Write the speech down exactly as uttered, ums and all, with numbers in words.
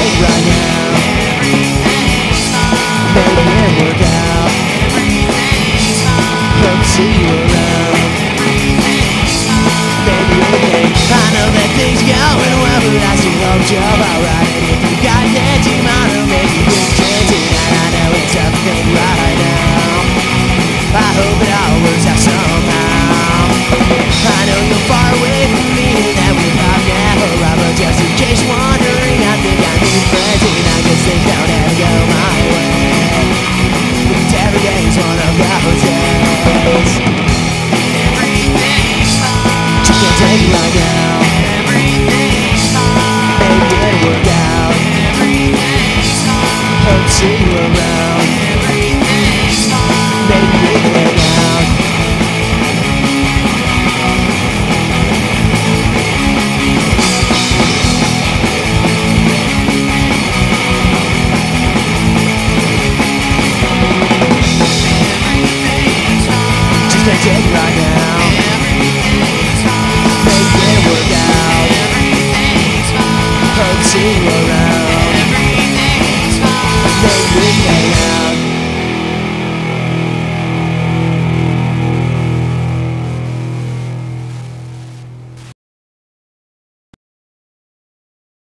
take right now. Everything's fine. Maybe it'll work out. Everything's fine. Hope to see you around. Everything's fine. Maybe everything. I know that things going well, but I still hope you're alright. And if you got that tomorrow, maybe we can tonight. I know it's a thing right now. I hope it all works out somehow. I know you're far away from me, and that we're not now. But just in case you're wondering, I think I need friends, and I guess things don't ever go my way. But every day's one of those days. Everything's fine. You can't take it right now. Everything's fine. Maybe it'll work out. Everything's fine. Hope to see you